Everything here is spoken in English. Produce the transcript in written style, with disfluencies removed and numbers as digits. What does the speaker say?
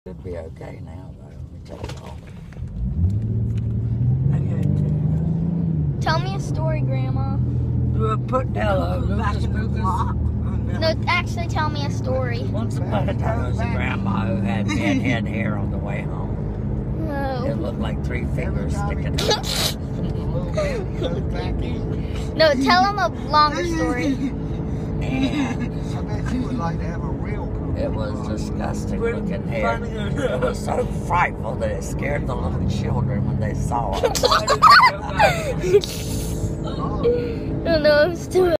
It'd be okay now, though. Let me tell you all. Tell me a story, Grandma. Put Ella back in the block. No, actually tell me a story. Once upon a time, there was a grandma who had head hair on the way home. No. It looked like 3 fingers sticking out. No, tell him a longer story. And I bet you would like to have a real poop. it was disgusting looking hair. It was so frightful that it scared the little children when they saw it. I don't know, I'm still